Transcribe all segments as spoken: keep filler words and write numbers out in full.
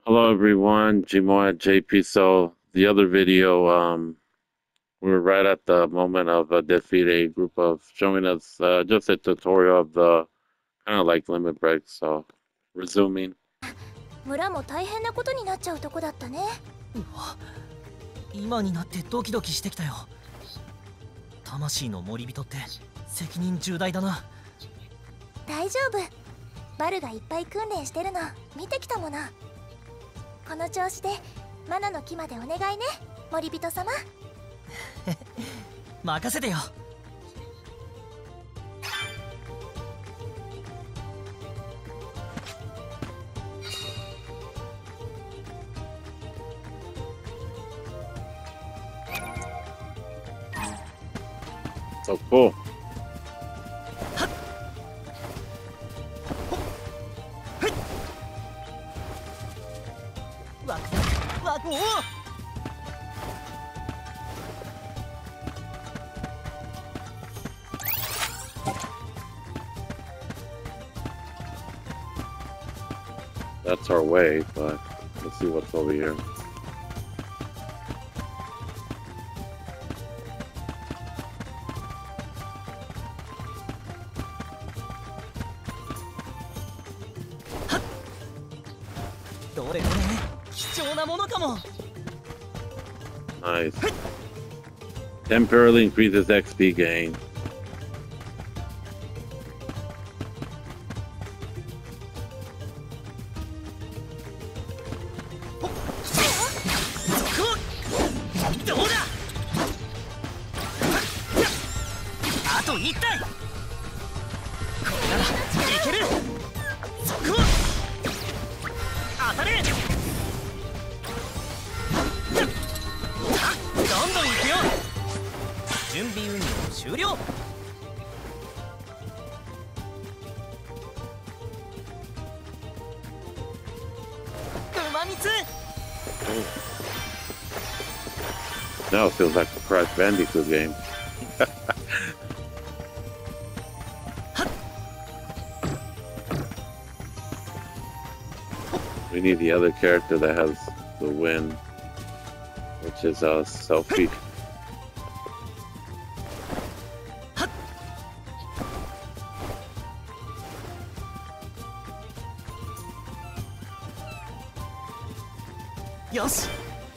Hello everyone, Gmo at J P. So the other video, um, we were right at the moment of uh, defeat a group of showing us uh, just a tutorial of the kind of like limit breaks. So resuming. 村も大変なことになっちゃうとこだったね。 うわ、今になってドキドキしてきたよ。魂の森人って責任重大だな。 大丈夫。バルがいっぱい訓練してるの見てきたもの。この調子でマナの木までお願いね、森人様。 任せてよ。 So cool. ワクワクワク、おお。 That's our way, but let's see what's over here. どれどれ、貴重なものかも。 Nice. Temporarily increases X P gain. どうだ。あといったい。これならいける。そこ当たれ。どんどん行くよ。準備運動終了。馬蜜。 Now it feels like a Crash Bandicoot game. We need the other character that has the win, which is uh, Selfie. よし。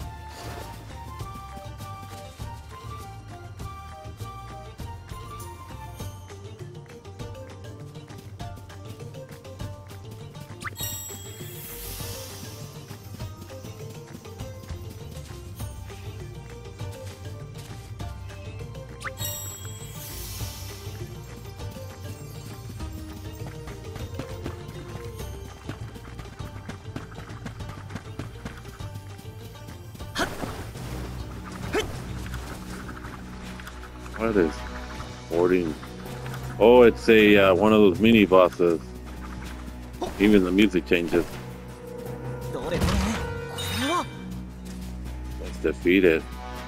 What is boarding? Oh, it's a uh, one of those mini bosses. Even the music changes. どれどれ、これは。 Let's defeat it.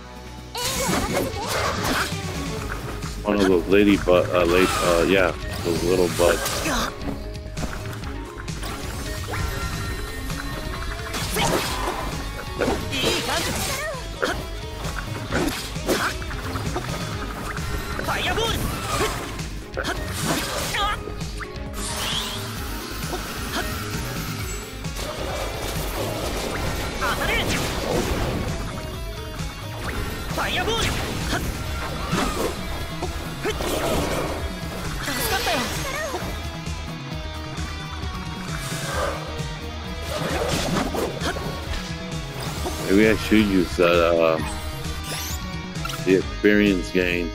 One of those lady but uh, late uh, yeah, those little butts. いい感じ。ファイアボール。当たれ。ファイアボール。助かったよ。 Maybe I should use that uh, the experience gain.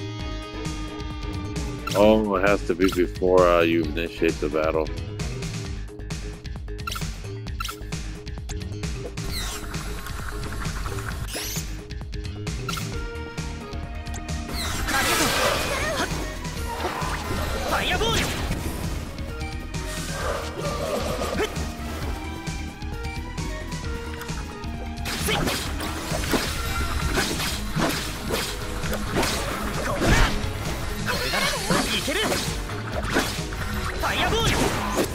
Oh, it has to be before uh, you initiate the battle. Fireball! これならいける。ファイアボール。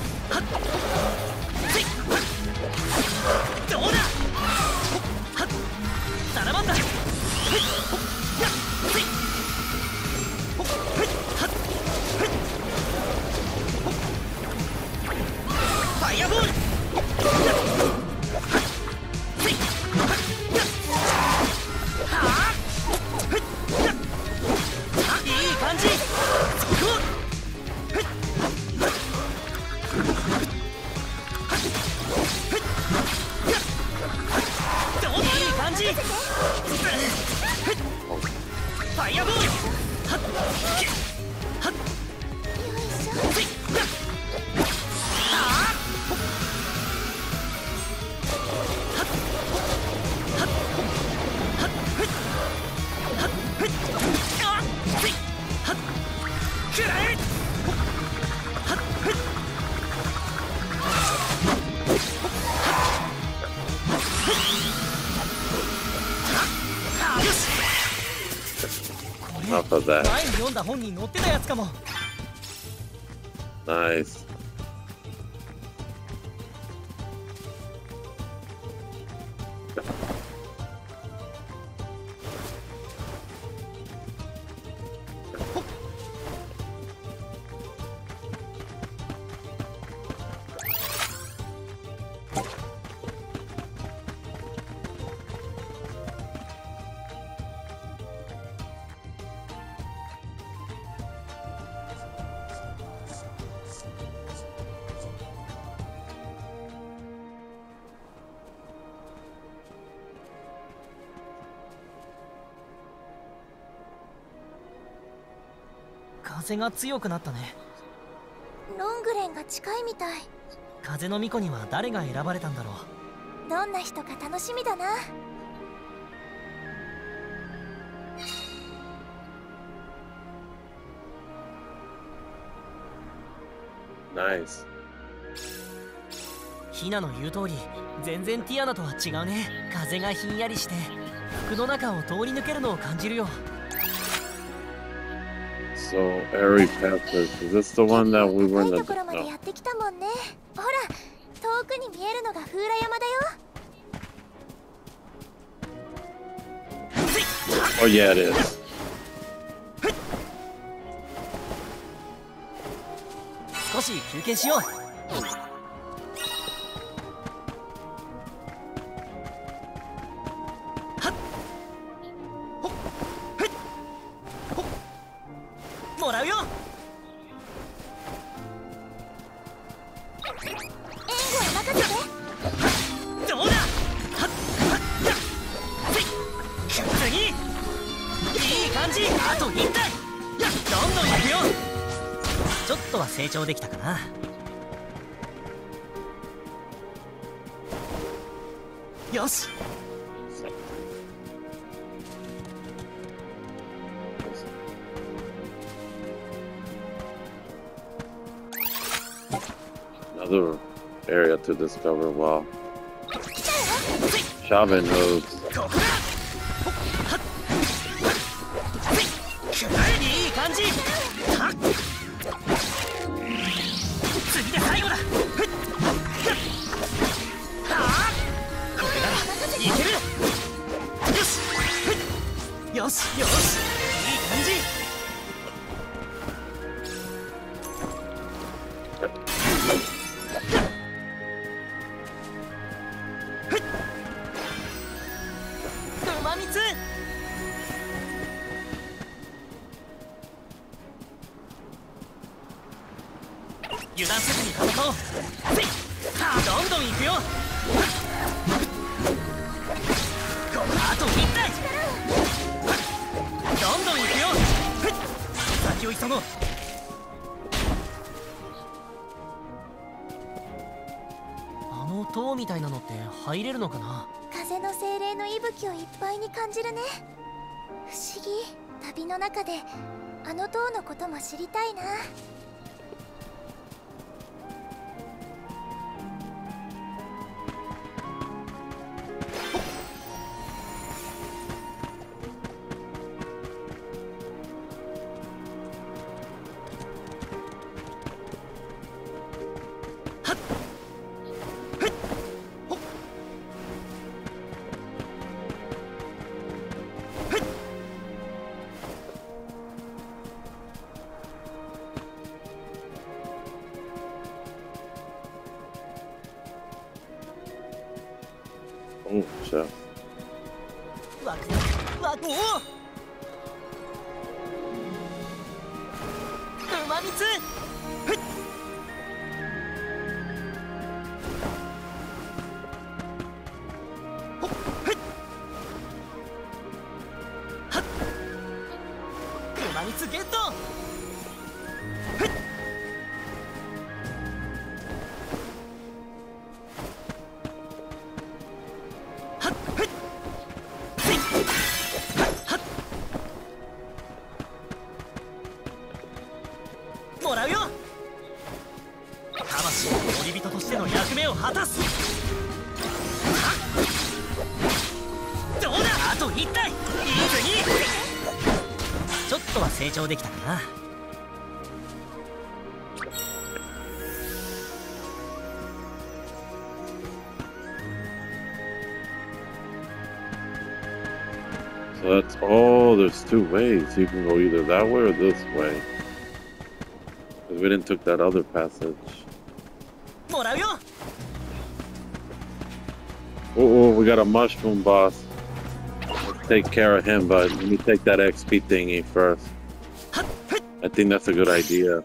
enough of that. 前に読んだ本に載ってたやつかも。 Nice. 風が強くなったね。 ロングレンが近いみたい。 風の巫女には誰が選ばれたんだろう。 どんな人か楽しみだな。 Nice. ヒナの言う通り、全然ティアナとは違うね。風がひんやりして服の中を通り抜けるのを感じるよ。 So, Airy Pathers, is this the one that we were in 高い the... ところまで No. やってきたもんね。ほら、遠くに見えるのが風来山だよ。 Oh, yeah, it is. 少し休憩しよう。もらうよ。 援護は任せて。 どうだ。はっはっやっ次いい感じ。あといったい。やっどんどんいくよ。ちょっとは成長できたかな。よし。 Another area to discover. Wow. Shaman nodes. ここだ。はっいい感じ。はっ次で最後だ。はあこれならいける。よしよしよしいい感じ。 馬蜜。油断せずに戦おう。せいはあどんどんいくよ。あといったい。どんどんいくよ。先を急ごう。あの塔みたいなのって入れるのかな。 風の精霊の息吹をいっぱいに感じるね。不思議。旅の中であの塔のことも知りたいな。 Oh, shit. ワクワク。おお。馬蜜。ふっ。ほっふっ。はっ。馬蜜ゲット。ふっ。はっふっ。せい。はっ。もらうよ。魂の守り人としての役目を果たす。どうだ。あと一体。いいぜに。ちょっととは成長できたかな。 So that's, oh, there's two ways. You can go either that way or this way. Because we didn't took that other passage. もらうよ。 Oh, oh, we got a mushroom boss. Let's take care of him, but let me take that X P thingy first. I think that's a good idea.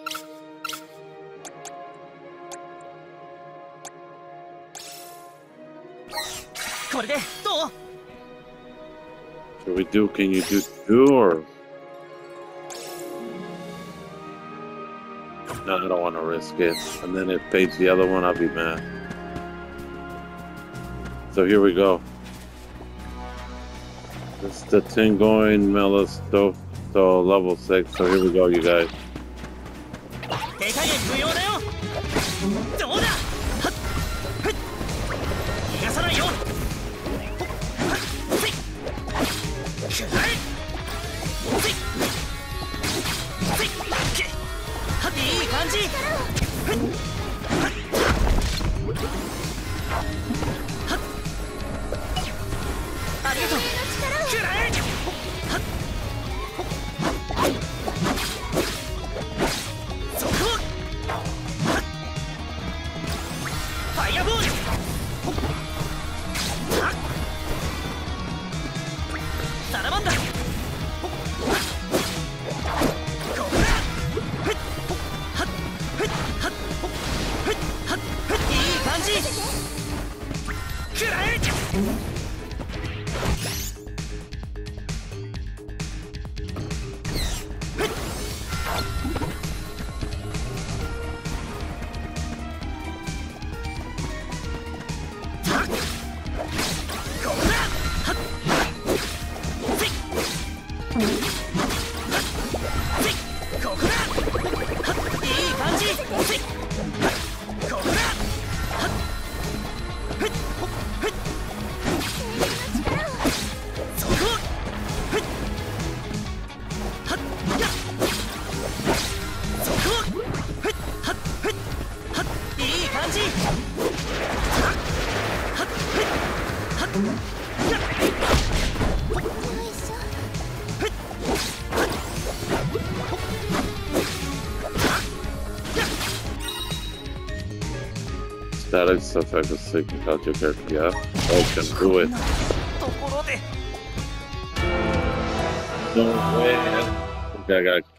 これでどう？ Should we do, can you do two or? No, I don't want to risk it. And then if it fades the other one, I'll be mad. So here we go. This is the Tingoin Melisto, so level six. So here we go, you guys. 手加減不要だよ。どうだ。はっふっ逃がさないよ。ほっはっせいくらえせいせいけはっいい感じ。ふっはっはっありがとう。くらえはっほっそこはっファイアボールほっはっサラマンダほっはっここだふっほっはっふっはっほっふっはっふっいい感じくらえ Status effect is taking out your character. Yeah, I can do it. ところで No way. Okay, I got.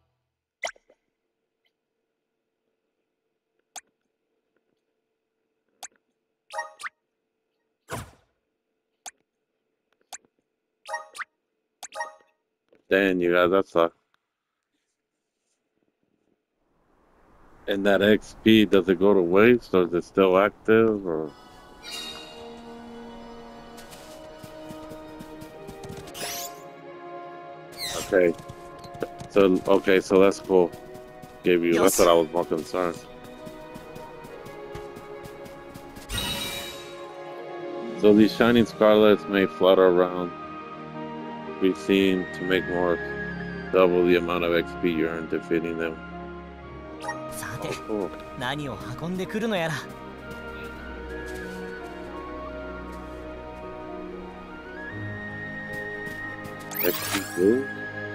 Damn, you guys, that sucks. And that X P, does it go to waste or is it still active or? Okay. So, okay, so that's cool. Gave you, that's what I was more concerned. So these shining scarlets may flutter around, be seen to make more double the amount of X P you earn defeating them. さて、何を運んでくるのやら。 X P blue?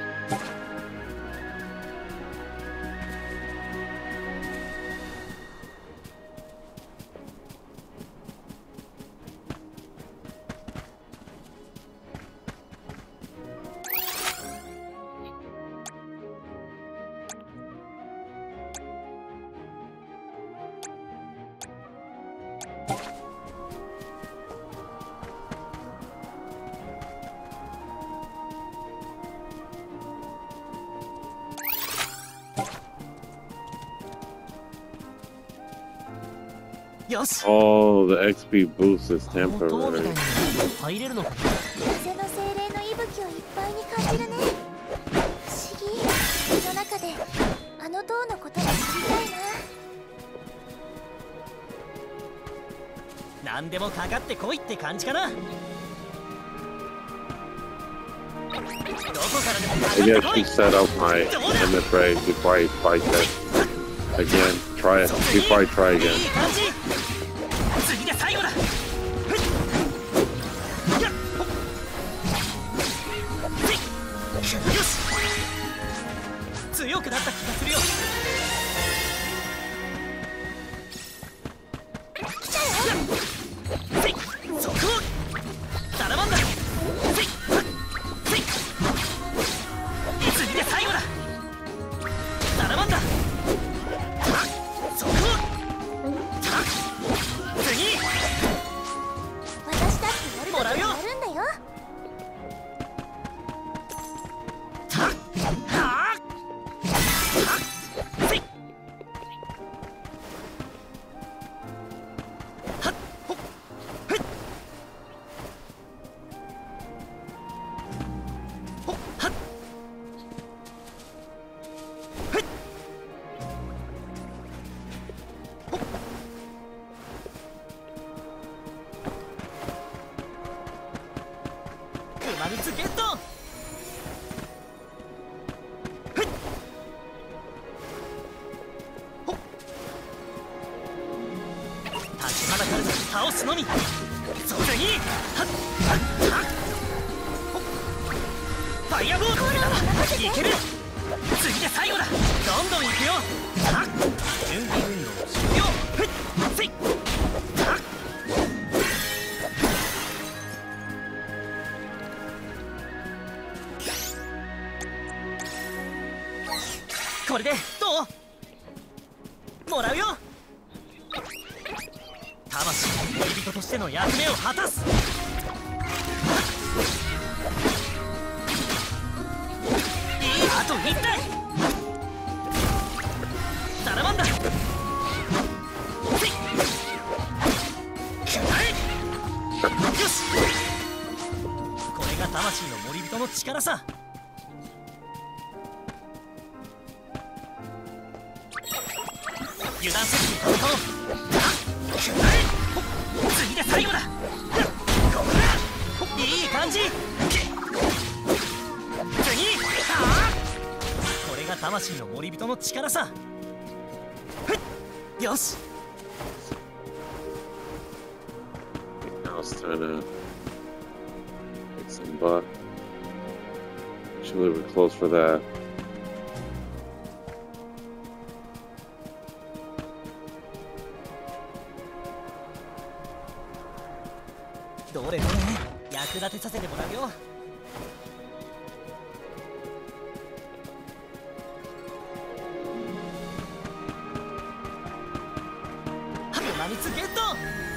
Oh, the X P boost is temporary. 入れるのか。 風の精霊の息吹をいっぱいに感じるね。不思議。この中であの塔のことが知りたいな。 何でもかかってこいって感じかな。 Maybe I should set up my limit break before I fight that again. Try it before I try again. 次で最後だ。よし、強くなった気がするよ。そこダラマンだ。次で最後だ。ダラマンだ。そこ次私だってやることやるんだよ。熊蜜ゲット。立ちはだかると倒すのみ。そこにファイアボールいける。次で最後だ。どんどんいくよ。準備運動終了。せいこれでどう？もらうよ。魂の恋人としての役目を果たす。いい、あといったい。ダラマンだ。せいくらえ。よし、これが魂の森人の力さ。油断せずに戦おう。次で最後だ。いい感じ。次これが魂の森人の力さ。よし。 Now it's time to kick some butt. Actually, we're close for that. どれどれ役立てさせてもらうよ。熊蜜ゲット。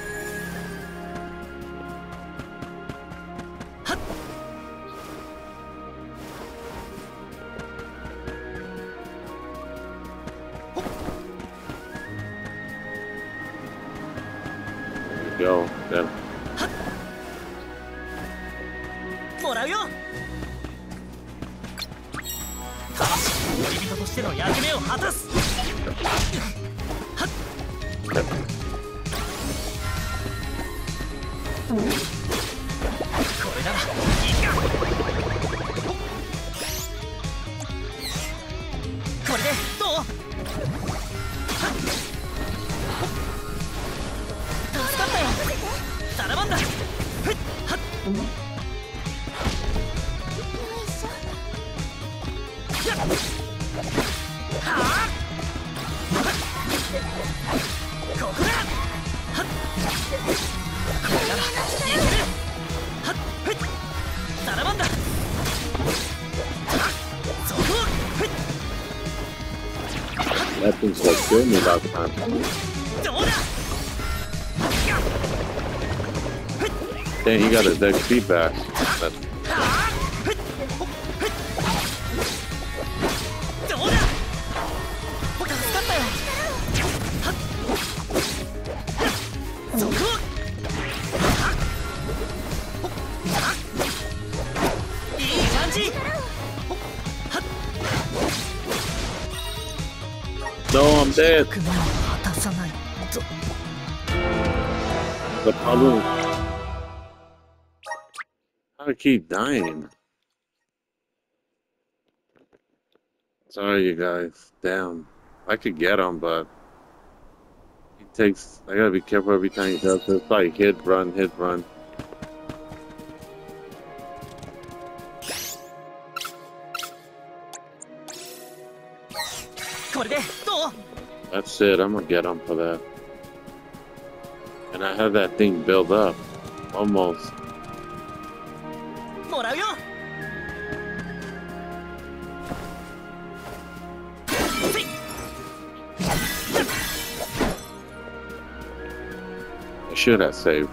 はっ There we go. Then もらうよ。魂の恋人としての役目を果たす。はっこれならいいか。これでどう？はっ助かったよ。ダラマンだ。ふっはっここだ。はっこれならいける。はっふっダラマンだ。はっそこふっ that thing's like killing me last time. どうだ。 Dang, he got his deck feedback. That's どうだ。助かったよ。はっそこはっいい感じ。はっ no, I'm dead. 役目を果たさないと。 The problem. How to keep dying? Sorry, you guys. Damn. I could get him, but he takes. I gotta be careful every time he does this. It's like hit, run, hit, run. That's it. I'm gonna get him for that. And I have that thing built up. Almost. I should have saved.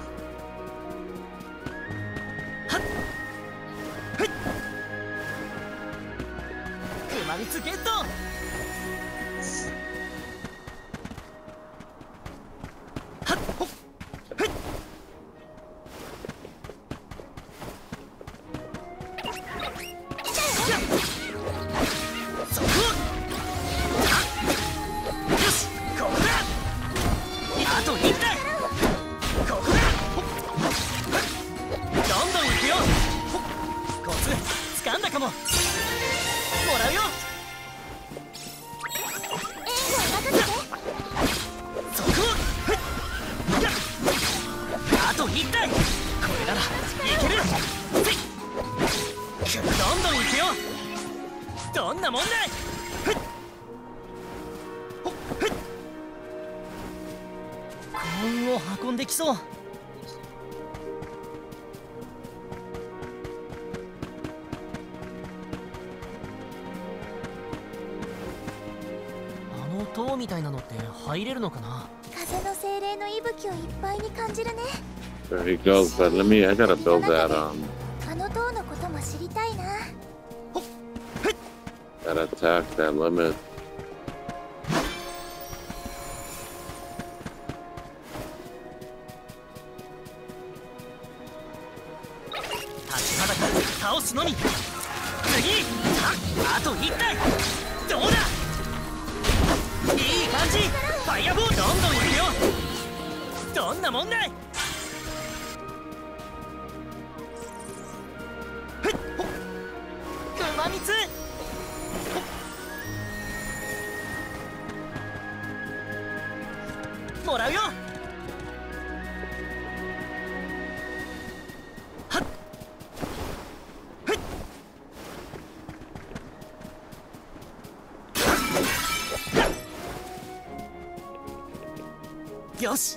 There he goes, but let me, I gotta build that, um, that attack, that limit. よし、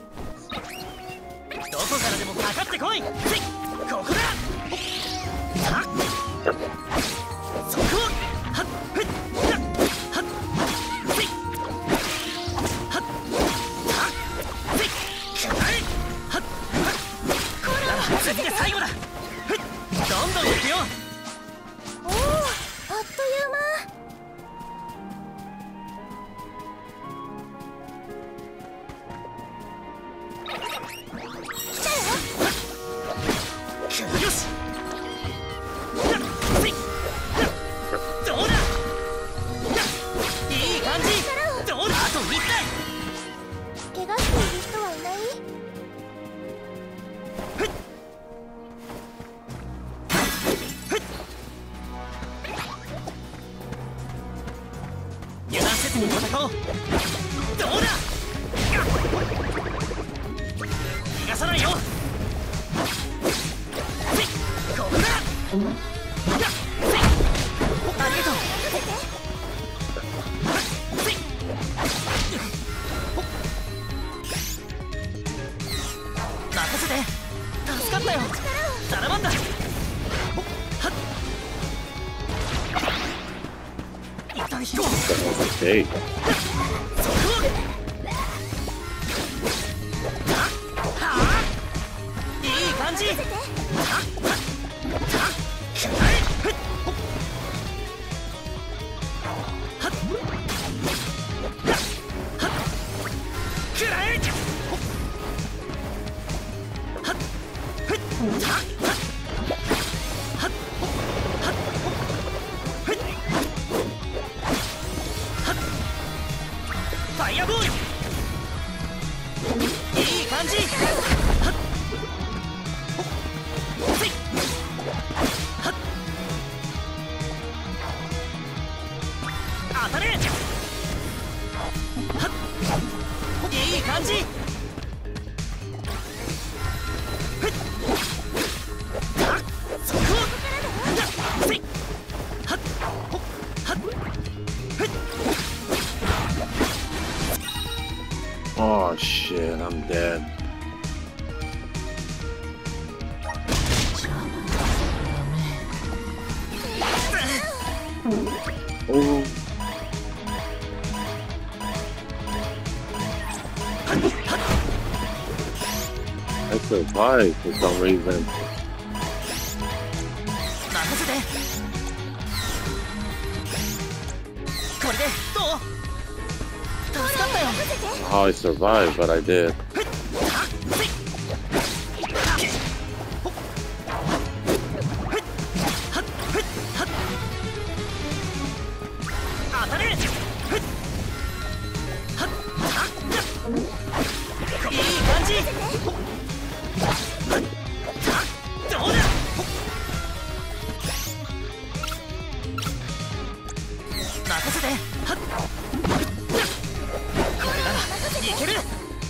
どこからでもかかってこい。ここだ。はっ、そこ。はっ、ふっ、はっ、はっ、せい、はっ、はっ、せい、くらえ、はっ、はっ、これなら次で最後だ。ふっ、どんどん行くよ。 おお、あっという間。 Hey. Oh. I survived for some reason. 任せて。これでどう？助かったよ。 How I survived, but I did. 当たれ。いい感じ。どうだ。任せて。これならいける。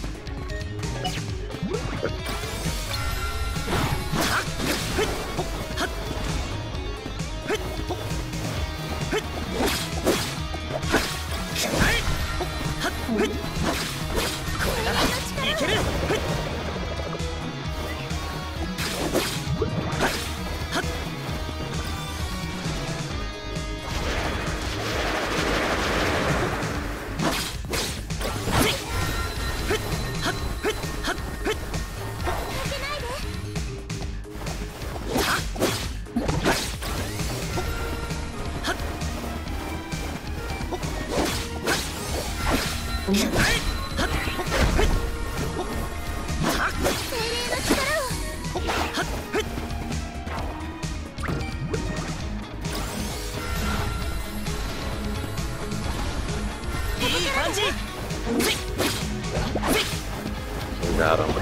Got him.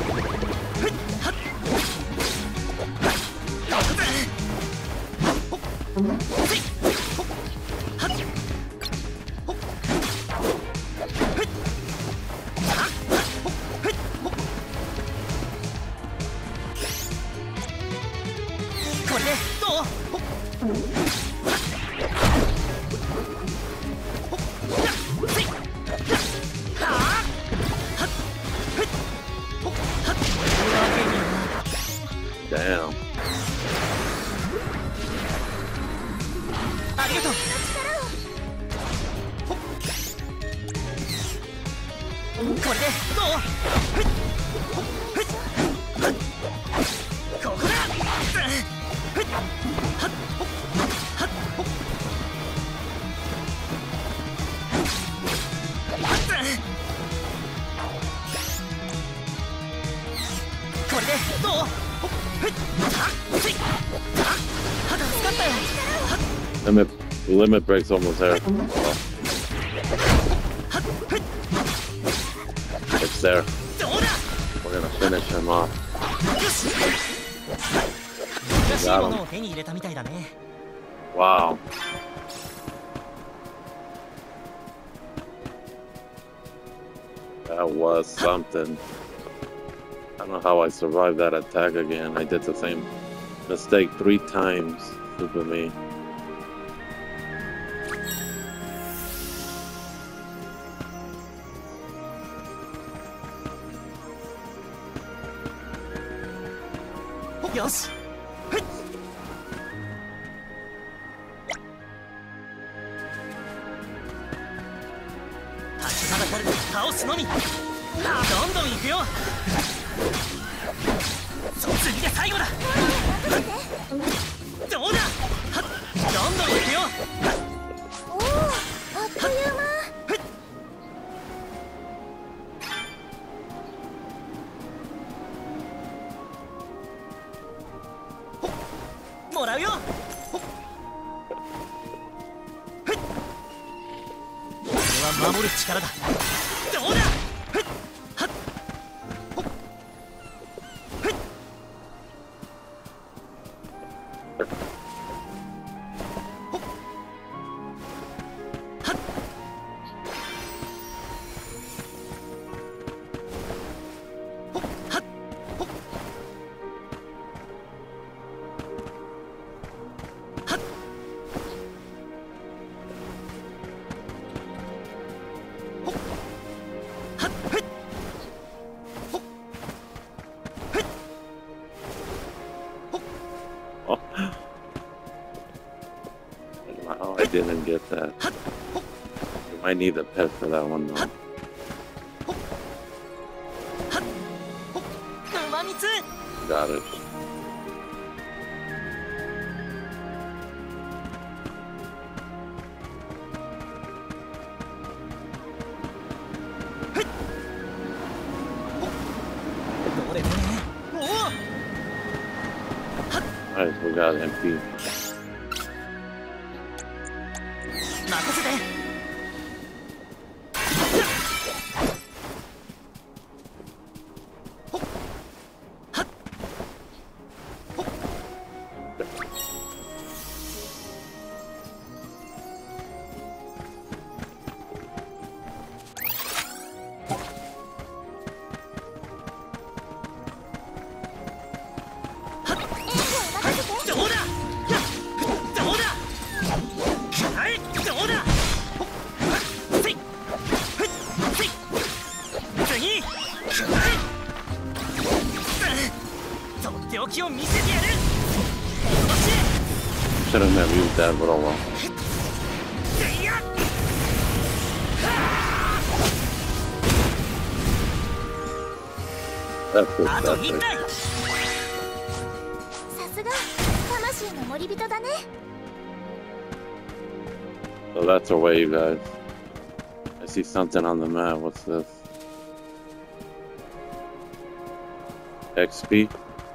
これでどう？ Damn. ありがとう。これでどう？ここだ。これでどう ？Limit, limit break's almost there. It's there. We're gonna finish him off. Got him. Wow. That was something. I don't know how I survived that attack again. I did the same mistake three times. Stupid me. Yes. 立ちはだかる倒すのみ。どんどん行くよ。次で最後だ。どうだ。どんどん行くよ。 おお、あっという間。 もらうよ。これは守る力だ。どうだ。 didn't get that. You might need a pet for that one though. 馬蜜 Got it. Alright, we got empty. 任せて Shouldn't have used that, but oh well. That's it, あと that's 一 it. 体さすが魂の森人だね。 So that's our way, you guys. I see something on the map. What's this? X P?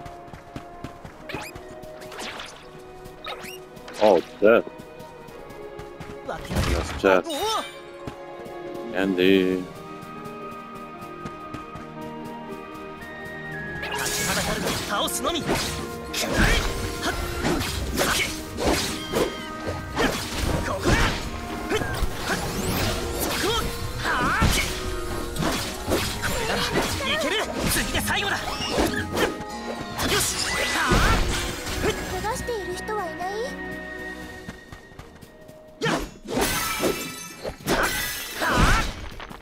Oh, chest. わけわけ That's chest. おお Candy. 立ちはだかるのを倒すのみ。はいはっはけここだふっはっそこはーけこれならいける次で最後だよしはー怪我している人はいない？ やっはっはー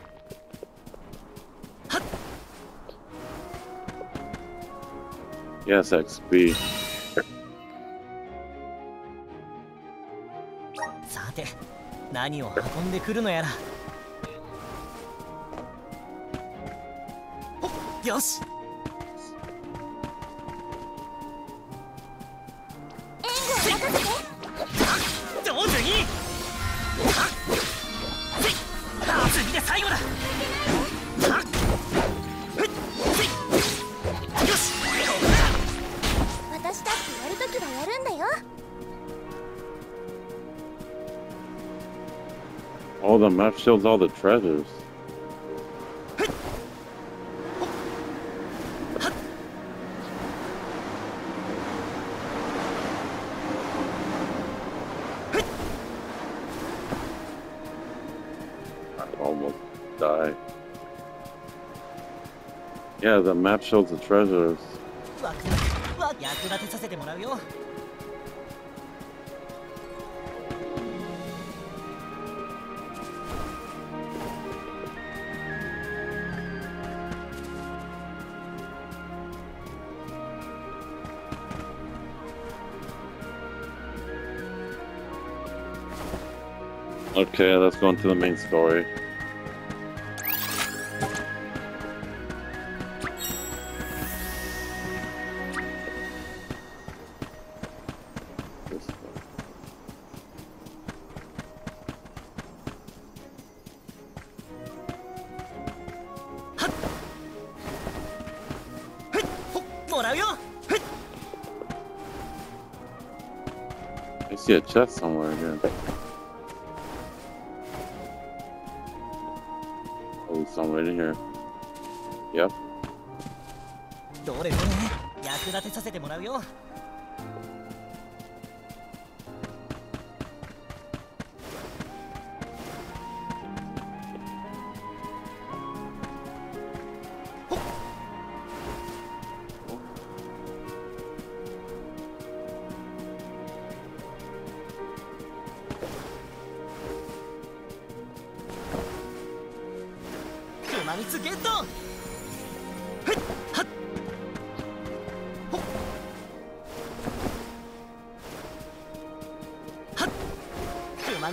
Yes, X P. さて何を運んでくるのやらほっよし援護を任せて。 どう次はっせいあ次で最後だはっふっせいよしここだ私だってやるときはやるんだよ。 Oh, the map shows all the treasures. I almost died. Yeah, the map shows the treasures. ワクワク役立てさせてもらうよ Okay, let's go into the main story. This one. ふっほっもらうよふっ I see a chest somewhere here. Oh, somewhere in here. Yep. どれどれ役立てさせてもらうよ 熊蜜ゲットふっはっほっはっ熊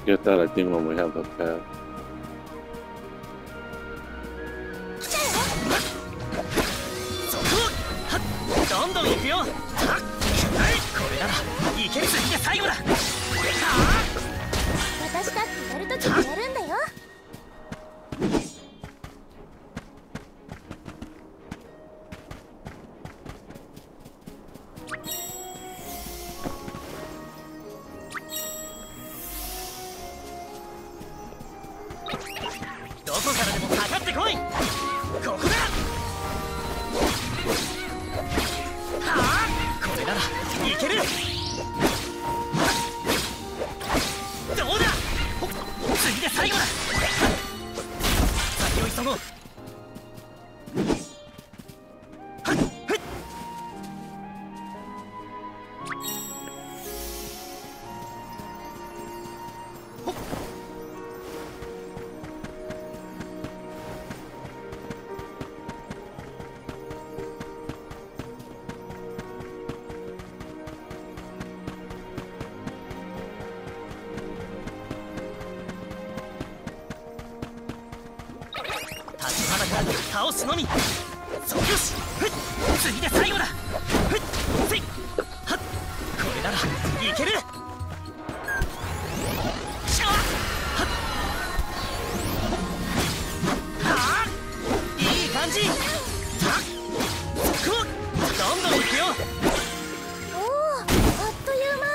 Get that, I think, when we have the pad. どんどん行くよ。はっ、これならいける。次で最後だ。 私だってやるときにやるんだよ。 どこからでもかかってこい。ここだ。はあ、これならいける。どうだ。次で最後だ。先を急ごう。はっはっ。立ちはだから倒すのみ。そう、よし。ふっ、次で最後だ。ふっ、せい、はっ、これならいける。しゃあ、はっ、はあ、いい感じ。はっ、そこ、どんどんいくよ。 おお、あっという間。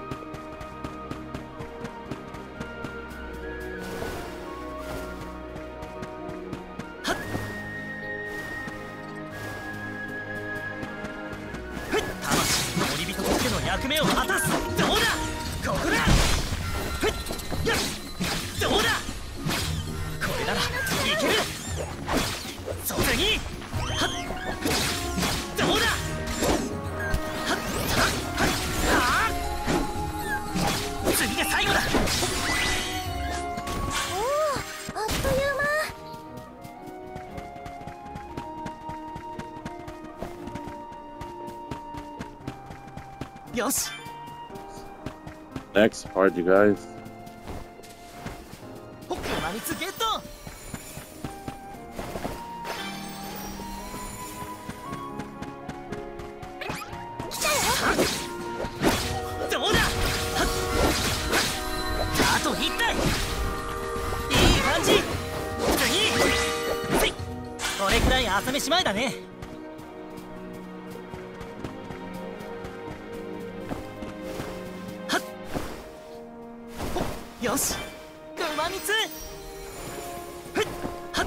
役目を果たす。どうだ。ここだ。ふっ、よっ、どうだ。これならいける。それに、はっ、ふっ、どうだ。はっはっはっ、はあ、次で最後だ。 おお、あっという間。 よし。 Next part, you guys. ほっ、馬蜜ゲット。 来たよ。 どうだ。はっ、あと一体。いい感じ。次。せい、これくらい朝飯前だね。よし、馬蜜。ふっ、はっ、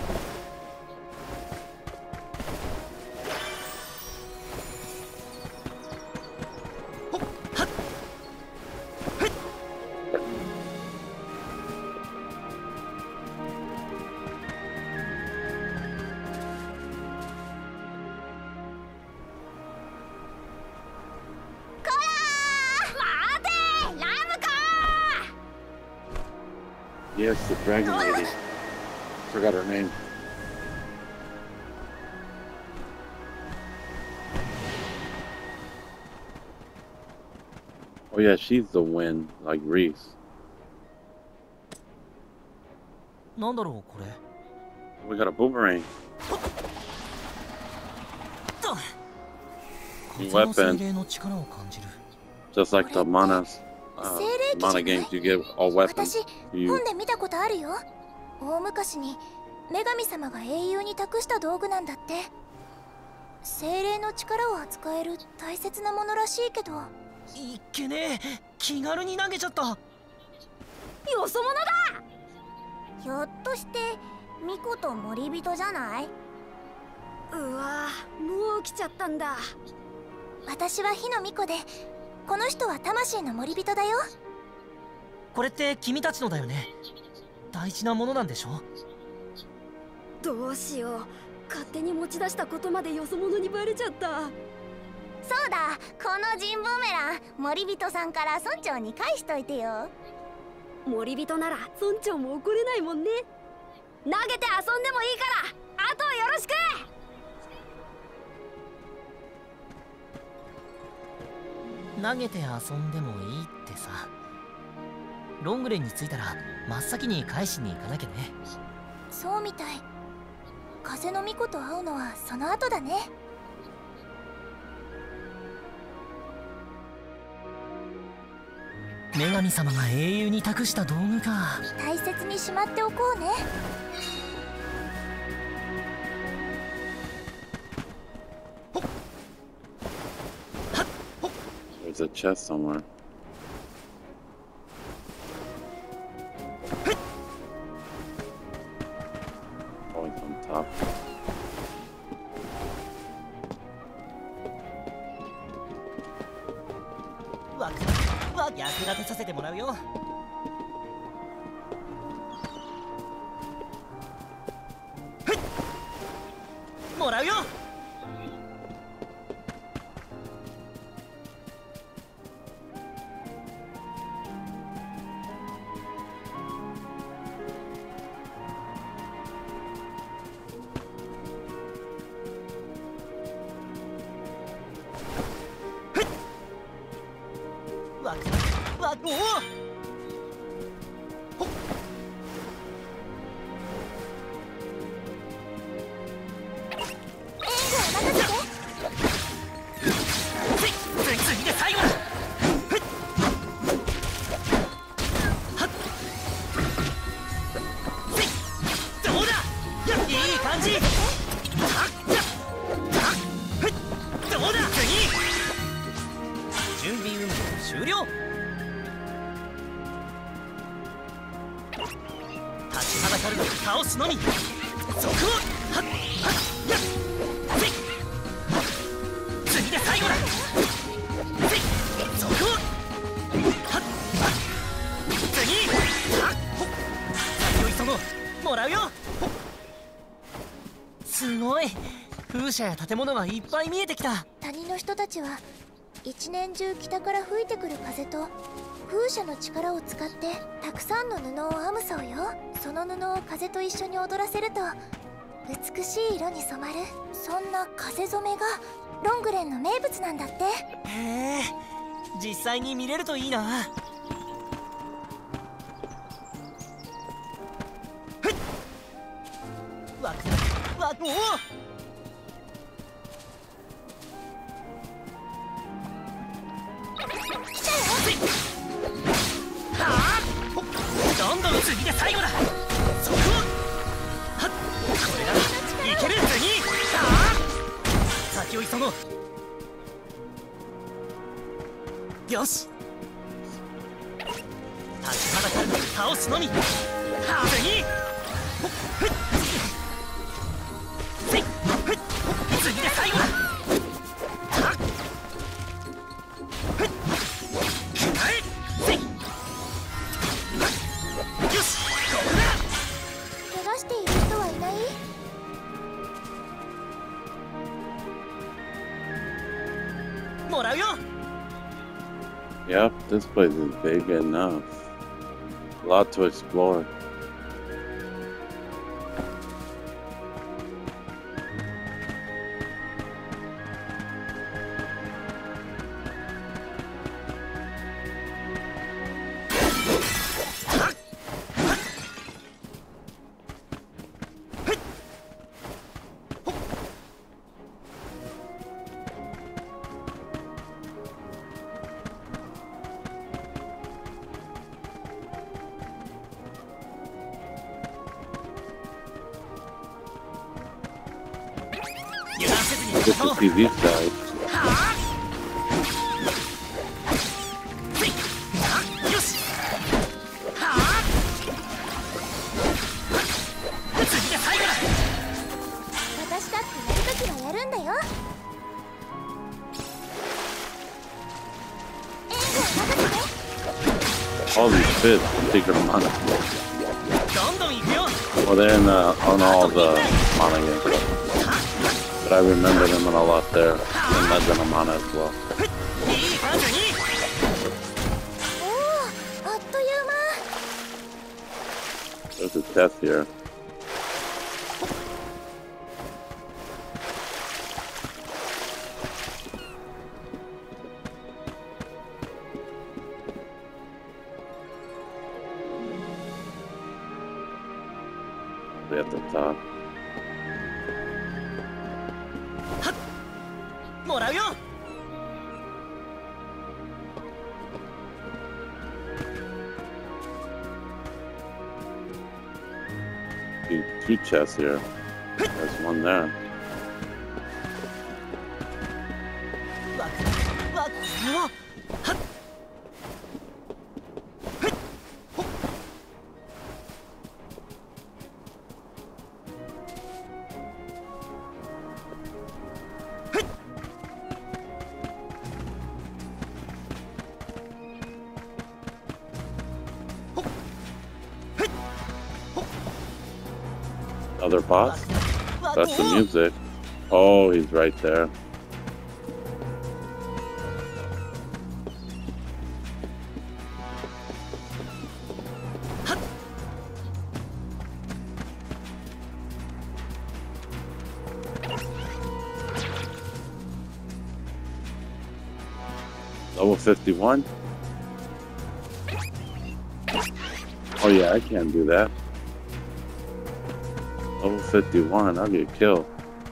ほっ、はっ、ふっ。 こらー、待て、ラムか。 Yes, the dragon lady. Forgot her name. Oh yeah, she's the wind, like Reese. なんだろうこれ。 We got a boomerang. と。 Weapon. 精霊の力を感じる。 Just like the manas. Uh, mana games, you get all weapons. 私、 You 本で見たことあるよ。大昔に女神様が英雄に託した道具なんだって。精霊の力を扱える大切なものらしいけど。 いっけねえ、気軽に投げちゃった。 よそ者だ。ひょっとして巫女と森人じゃない？ うわ、もう来ちゃったんだ。 私は火の巫女で、この人は魂の森人だよ。 これって君たちのだよね。大事なものなんでしょ。 どうしよう、勝手に持ち出したことまでよそ者にバレちゃった。 そうだ、このジンブーメラン、森人さんから村長に返しといてよ。 森人なら村長も怒れないもんね。投げて遊んでもいいから、あとよろしく。 投げて遊んでもいいってさ。 ロングレンに着いたら真っ先に返しに行かなきゃね。 そうみたい。風の巫女と会うのはその後だね。 女神様が英雄に託した道具か。 大切にしまっておこうね。 There's a chest somewhere. Oh, it's on top. わくわ役立てさせてもらうよ。もらうよ。わくわくおお。ほっ。次で最後だ。どうだ。いい感じ。どうだ。次。準備運動終了。立ちはだかるの倒すのみ。そこをはっはっやっせい。次で最後だ。せい。そこをはっはっ次はっほっ。先を急ごう。もらうよ。すごい。風車や建物がいっぱい見えてきた。 谷の人たちは一年中北から吹いてくる風と風車の力を使ってたくさんの布を編むそうよ。その布を風と一緒に踊らせると美しい色に染まる。そんな風染めがロングレンの名物なんだって。 へえ、実際に見れるといいな。わくわくおお。どんどん次で最後だ。そこはっ。これならいける。次はあ。先を急ごう。よし。立ちはだかるの倒すのみ。次ほっふっせいふっ次で最後だ。はっふっくらえせい。よし、ここだ。 怪我している人はいない？ もらうよ。 Yep, this place is big enough. A lot to explore. Get to see these guys. よし。次が最後だ。 私だってやるときはやるんだよ。援護を任せて。 Holy shit, secret mana. どんどん行くよ。 Well, they're in the, on all the mana games. But I remember them in a lot there. And Legend of Mana as well. いい感じに。 おお、あっという間。 There's a chest here. top. もらうよ。 Two, two chests here. There's one there. わわわはっ Other boss? That's the music. Oh, he's right there. Level fifty-one? Oh yeah, I can't do that. Level fifty-one, I'll get killed.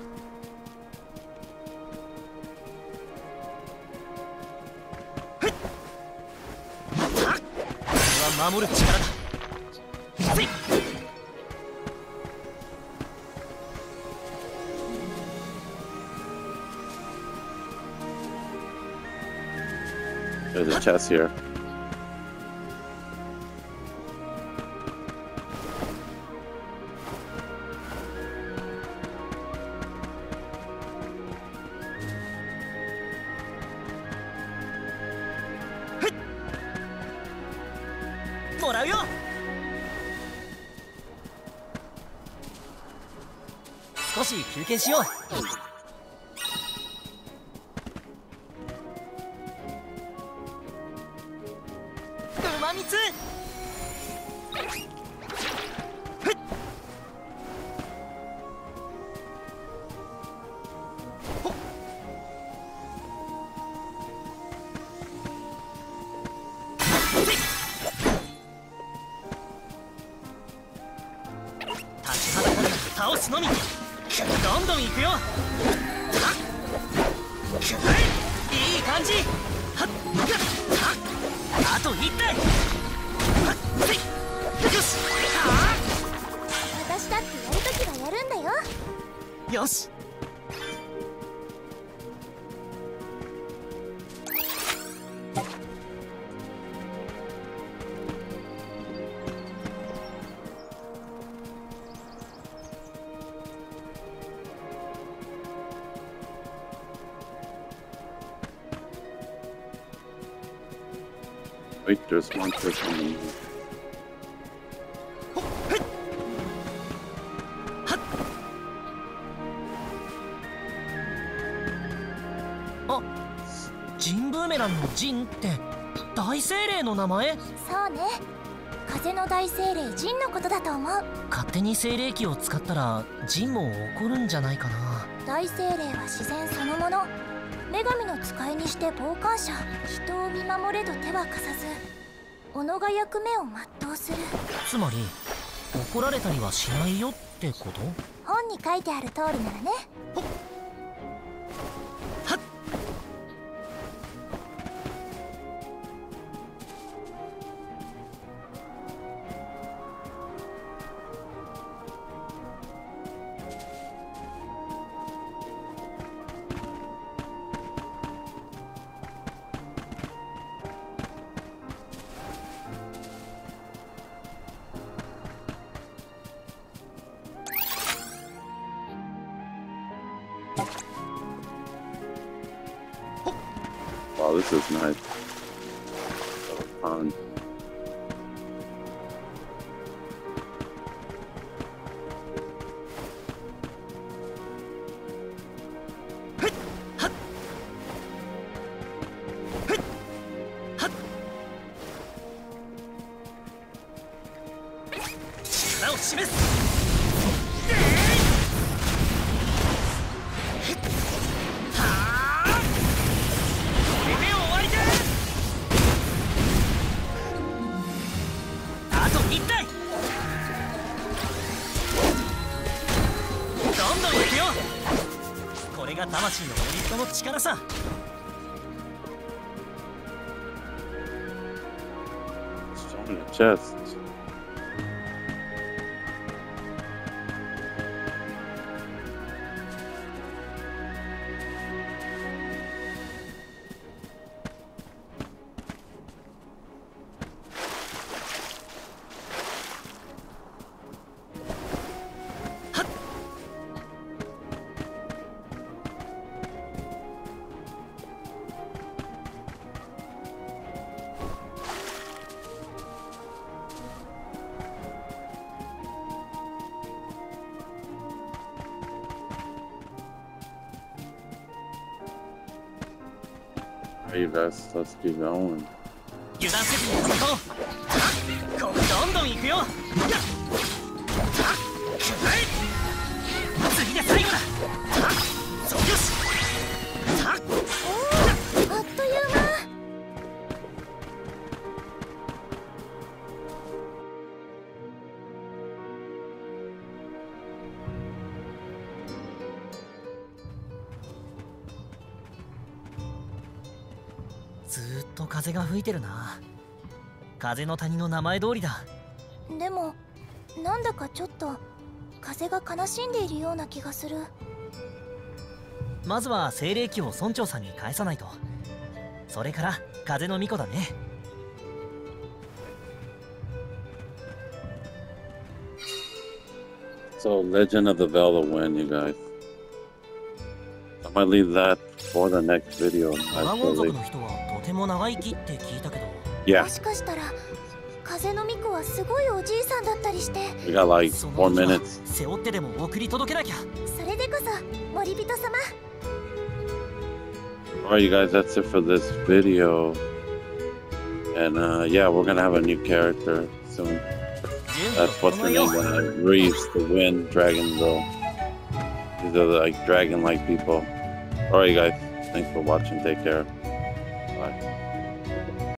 There's a chest here. Wait, there's one person. Oh, ジンブーメランのジンって大精霊の名前？ そうね。風の大精霊ジンのことだと思う。 勝手に精霊気を使ったらジンも怒るんじゃないかな。 大精霊は自然そのもの。女神の使いにして傍観者、人を見守れど手は貸さず、己が役目を全うする。 つまり怒られたりはしないよってこと？ 本に書いてある通りならね。 はっ。 Wow, this is nice. Pond. が魂の森人の力さ。 In the chest. Hey, let's let's keep going. 油断せずにやっていこう。ここどんどん行くよ。やっ。くらえ。次で最後だ。そうよし。 おお、あっという間。 ずーっと風が吹いてるな。風の谷の名前通りだ。 でもなんだかちょっと風が悲しんでいるような気がする。 まずは精霊機を村長さんに返さないと。それから風の巫女だね。 So, Legend of the Velda Wind, you guys. I might leave that for the next video. ドラゴン族の人はとても長生きって聞いたけど。 Yeah. もしかしたら風の巫女はすごいおじいさんだったりして。 We got like four minutes. 背負ってでも送り届けなきゃ。 それでこそ森人様。 Alright, you guys, that's it for this video. And uh, yeah, we're gonna have a new character soon. That's what's her name, uh, Reeves, the Wind Dragon, though. These are the, like dragon-like people. Alright, you guys, thanks for watching. Take care. Bye.